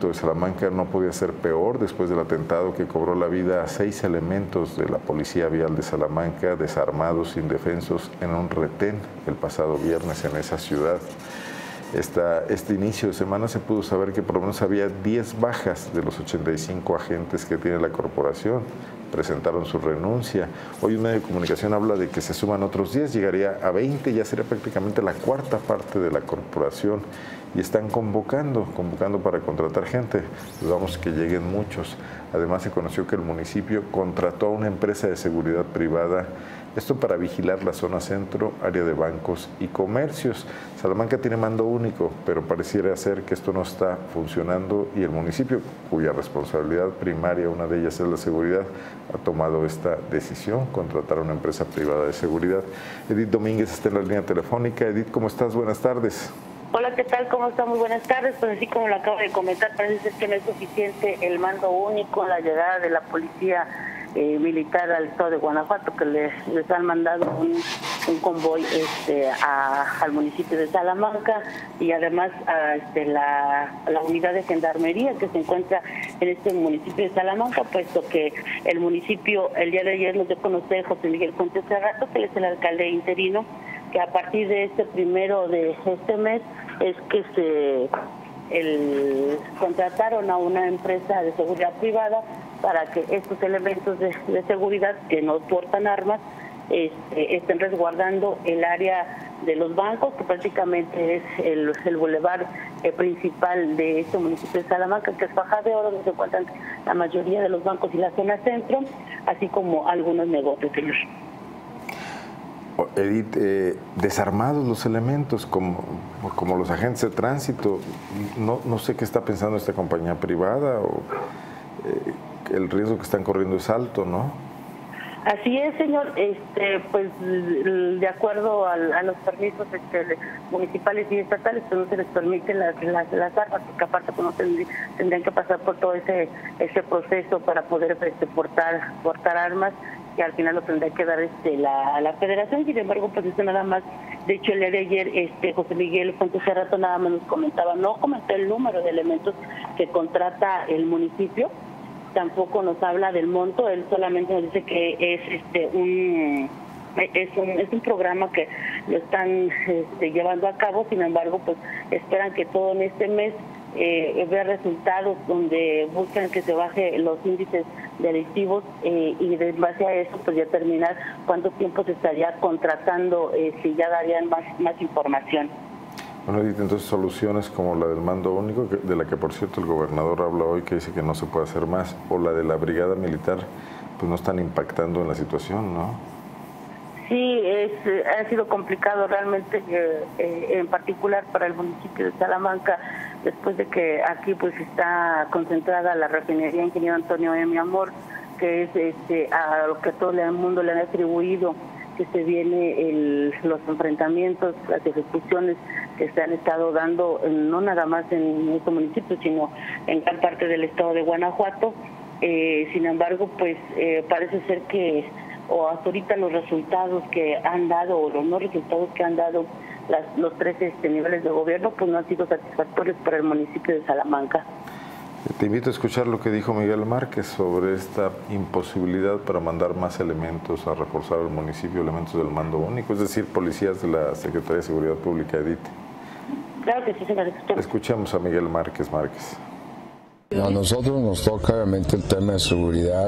tránsito de Salamanca no podía ser peor después del atentado que cobró la vida a 6 elementos de la Policía Vial de Salamanca, desarmados, indefensos, en un retén el pasado viernes en esa ciudad. Este inicio de semana se pudo saber que por lo menos había 10 bajas de los 85 agentes que tiene la corporación. Presentaron su renuncia. Hoy un medio de comunicación habla de que se suman otros 10, llegaría a 20, ya sería prácticamente la cuarta parte de la corporación. Y están convocando para contratar gente. Dudamos que lleguen muchos. Además se conoció que el municipio contrató a una empresa de seguridad privada, esto para vigilar la zona centro, área de bancos y comercios. Salamanca tiene mando único, pero pareciera ser que esto no está funcionando y el municipio, cuya responsabilidad primaria, una de ellas es la seguridad, ha tomado esta decisión, contratar a una empresa privada de seguridad. Edith Domínguez está en la línea telefónica. Edith, ¿cómo estás? Buenas tardes. Hola, ¿qué tal? ¿Cómo está? Muy buenas tardes. Pues así como lo acabo de comentar, parece que no es suficiente el mando único, la llegada de la policía militar al estado de Guanajuato, que les han mandado un convoy al municipio de Salamanca y además a la unidad de gendarmería que se encuentra en este municipio de Salamanca, puesto que el municipio el día de ayer nos dio a conocer José Miguel Fuentes Cerrato, que él es el alcalde interino, que a partir de este 1 de este mes es que contrataron a una empresa de seguridad privada para que estos elementos de seguridad que no portan armas estén resguardando el área de los bancos, que prácticamente es el bulevar principal de este municipio de Salamanca, que es Faja de Oro, donde se encuentran la mayoría de los bancos y la zona centro, así como algunos negocios, señor. Edith, desarmados los elementos como los agentes de tránsito, no sé qué está pensando esta compañía privada o el riesgo que están corriendo es alto, ¿no? Así es, señor. Pues de acuerdo a los permisos municipales y estatales, pues no se les permiten las armas, porque aparte pues, no tendrían que pasar por todo ese proceso para poder portar armas, que al final lo tendría que dar la federación. Sin embargo, pues eso nada más, de hecho el día de ayer José Miguel Fuentes Cerrato nada más nos comentaba, no comentó el número de elementos que contrata el municipio, tampoco nos habla del monto, él solamente nos dice que es un programa que lo están llevando a cabo. Sin embargo, pues esperan que todo en este mes vea resultados donde buscan que se baje los índices delictivos y de base a eso pues ya terminar cuánto tiempo se estaría contratando, si ya darían más información. Bueno, Edith, entonces soluciones como la del mando único, de la que por cierto el gobernador habla hoy, que dice que no se puede hacer más, o la de la brigada militar, pues no están impactando en la situación, ¿no? Sí, ha sido complicado realmente, en particular para el municipio de Salamanca, después de que aquí pues está concentrada la refinería Ingeniero Antonio M. Amor, que es a lo que todo el mundo le han atribuido que se viene los enfrentamientos, las ejecuciones que se han estado dando, no nada más en este municipio, sino en gran parte del estado de Guanajuato. Sin embargo, pues parece ser que, o hasta ahorita los resultados que han dado, o los no resultados que han dado los tres niveles de gobierno, pues no han sido satisfactorios para el municipio de Salamanca. Te invito a escuchar lo que dijo Miguel Márquez sobre esta imposibilidad para mandar más elementos a reforzar el municipio, elementos del mando único, es decir, policías de la Secretaría de Seguridad Pública, Edith. Claro que sí, señor. Escuchemos a Miguel Márquez. A nosotros nos toca obviamente el tema de seguridad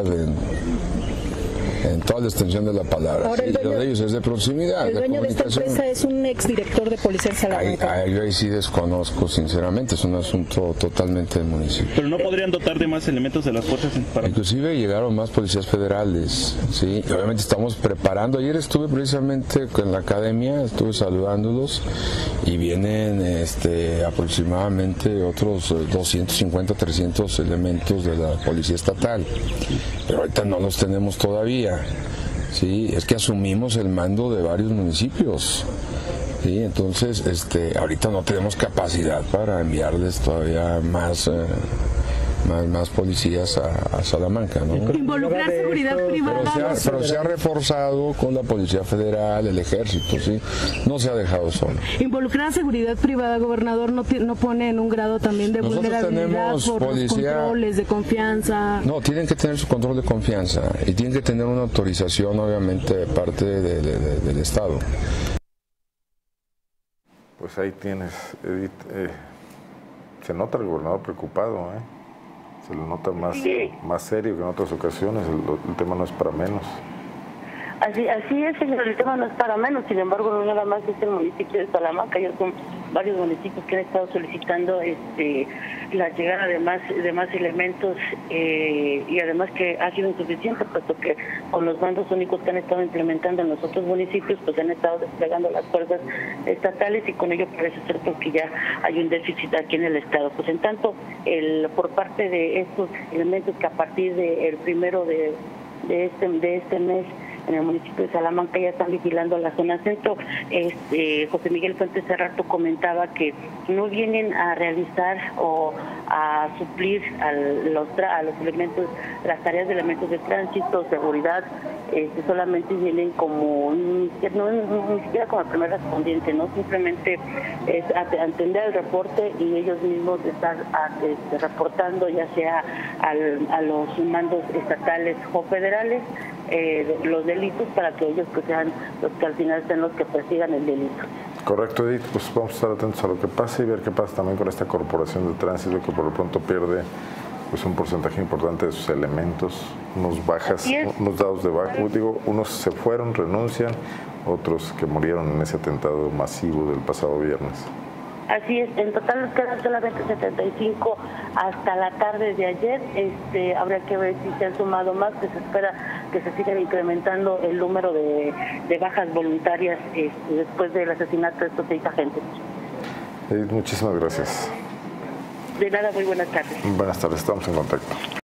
en toda la extensión de la palabra. Ahora, lo de ellos es de proximidad. El dueño de esta empresa es un exdirector de policía en Salamanca. Yo ahí sí desconozco, sinceramente, es un asunto totalmente del municipio. Pero no podrían dotar de más elementos de las fuerzas para... Inclusive llegaron más policías federales, sí. Y obviamente estamos preparando. Ayer estuve precisamente en la academia, estuve saludándolos y vienen aproximadamente otros 250, 300 elementos de la policía estatal. Pero ahorita no los tenemos todavía. Sí, es que asumimos el mando de varios municipios. Sí, entonces ahorita no tenemos capacidad para enviarles todavía más más policías a Salamanca, ¿no? Involucrar seguridad privada. Pero se ha reforzado con la Policía Federal, el Ejército, ¿sí? No se ha dejado solo. Involucrar seguridad privada, gobernador, no pone en un grado también de Nosotros vulnerabilidad por policía, los controles de confianza. No, tienen que tener su control de confianza y tienen que tener una autorización, obviamente, de parte del Estado. Pues ahí tienes, Edith. Se nota el gobernador preocupado, se le nota más serio que en otras ocasiones. El tema no es para menos. Así es, señor, el tema no es para menos. Sin embargo, no nada más es el municipio de Salamanca, ya son varios municipios que han estado solicitando la llegada de más elementos y además que ha sido insuficiente, puesto que con los mandos únicos que han estado implementando en los otros municipios, pues han estado desplegando las fuerzas estatales y con ello parece ser porque ya hay un déficit aquí en el estado. Pues en tanto, por parte de estos elementos que a partir del 1 de este mes en el municipio de Salamanca ya están vigilando la zona centro. José Miguel Fuentes hace rato comentaba que no vienen a realizar o a suplir a los elementos, las tareas de elementos de tránsito, seguridad, solamente vienen como, ni siquiera como el primer respondiente, no simplemente es atender el reporte y ellos mismos estar reportando ya sea a los mandos estatales o federales los delitos para que ellos pues sean los que al final sean los que persigan el delito. Correcto, Edith, pues vamos a estar atentos a lo que pase y ver qué pasa también con esta corporación de tránsito que por lo pronto pierde pues un porcentaje importante de sus elementos, unos dados de baja, unos se fueron, renuncian, otros que murieron en ese atentado masivo del pasado viernes. Así es, en total nos quedan solamente 75 hasta la tarde de ayer. Habría que ver si se han sumado más, que se espera que se siga incrementando el número de bajas voluntarias después del asesinato de estos 6 agentes. Edith, muchísimas gracias. De nada, muy buenas tardes. Buenas tardes, estamos en contacto.